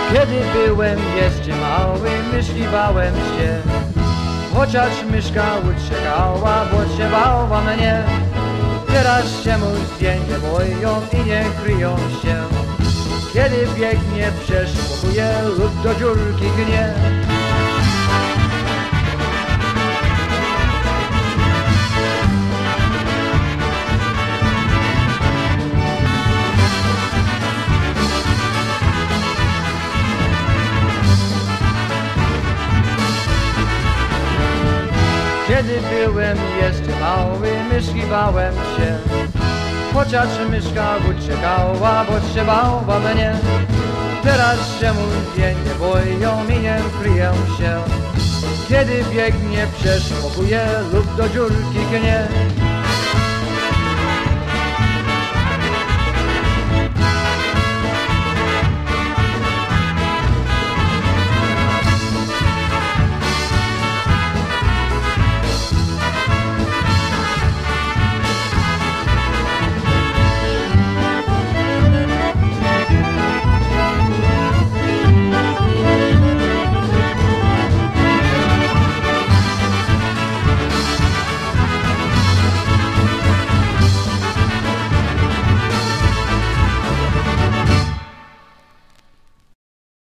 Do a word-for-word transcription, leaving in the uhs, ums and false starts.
Kiedy byłem jeszcze mały, myśliwałem się, chociaż myszka uciekała, bo się bała mnie. Teraz się mu zdjęcie boją i nie kryją się, kiedy biegnie, przeszkopuje lub do dziurki gnie. Kiedy byłem jeszcze mały, myśliwałem się, chociaż myszka uciekała, bo się bała mnie. Teraz się mówię, nie boją i nie kryją się, kiedy biegnie, przeszkopuje lub do dziurki gnie.